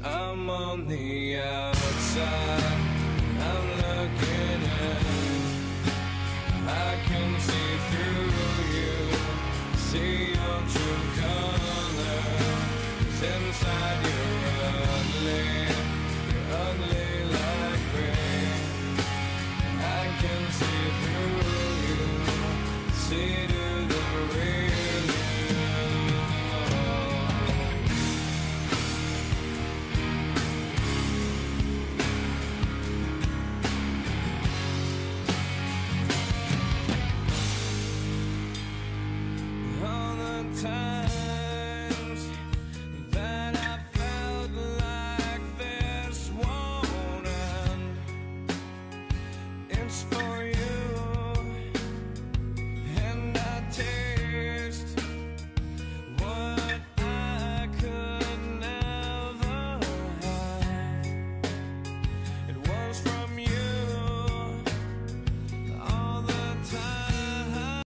I'm on the outside, I'm looking in. I can see through you, see your true colors. Inside you're ugly like me. I can see through you, see to the real you. All the times that I felt like this won't end, it's for